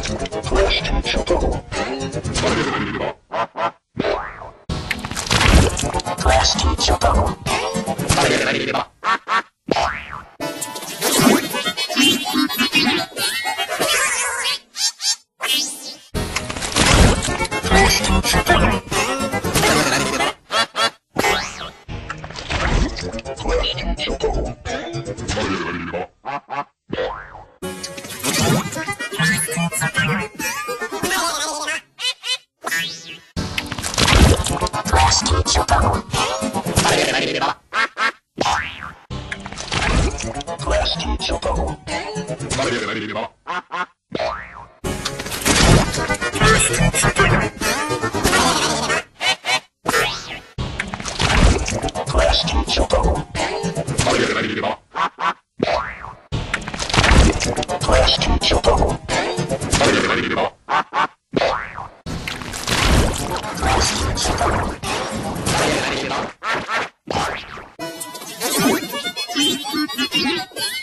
Class teacher go. Class teacher go. Class teacher go. Class teacher go. Class teacher go. Class teacher go. Class teacher go. Class teacher go. Class teacher go.